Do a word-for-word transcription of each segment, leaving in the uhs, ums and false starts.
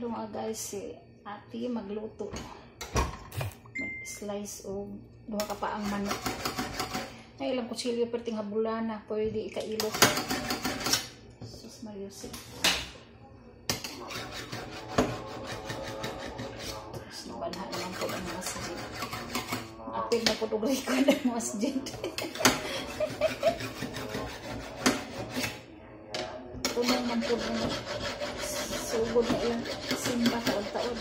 Hello mga guys, si ate magluto. Mag-slice o duha ka pa ang manok. Ay ilang kutsilyo perting habulana, pwede ikailot. Sus Mariusi. Tapos nabanha naman po ang masjid. Apil na po tugay ko ng masjid. Tunang man po na sugod na ilang simba taon-taon.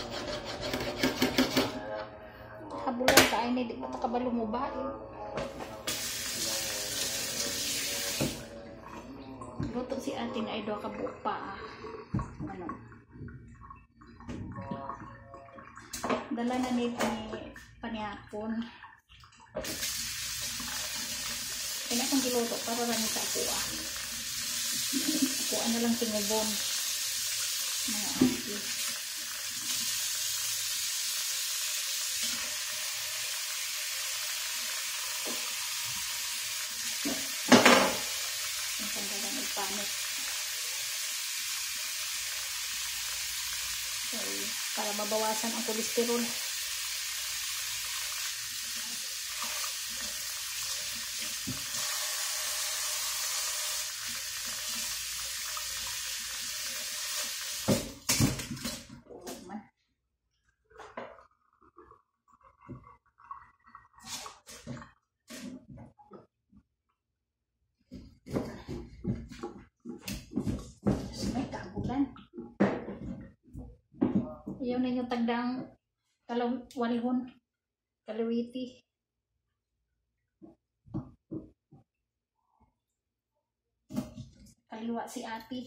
Habulan ka ay hindi mo makabalo mo ba eh. Luto si ating ay doa ka bupa. Ano? Dala na ni panihapon. Kaya akong giluto para lang sa kuha. Kuha na lang tingubon. Mga ati. Ang tanggalan ng panit. Okay. Para mabawasan ang kolesterol. Iyaw na yung tagdang kalawalhon, kalawiti. Kaliwa si ate.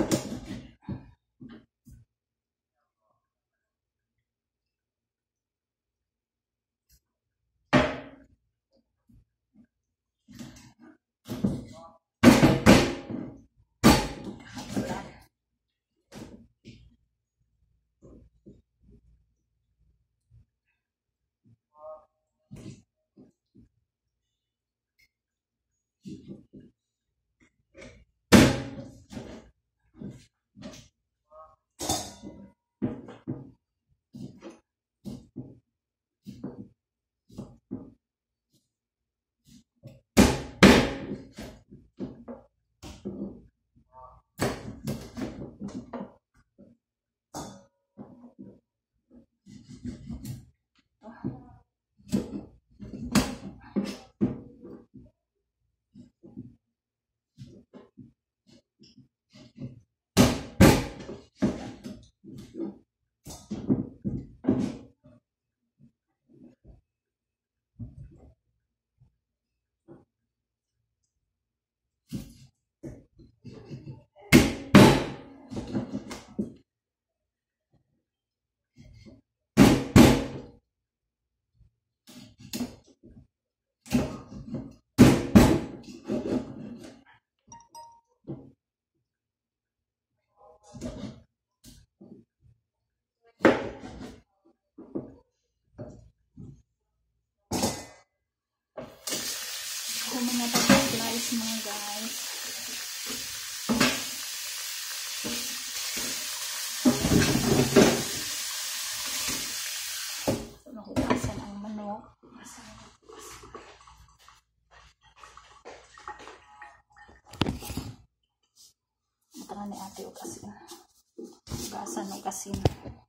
Kung mga pag-slice mo guys. So, nahugasan ang manok. Matangan ni ate o kasin. Hugasan o kasin.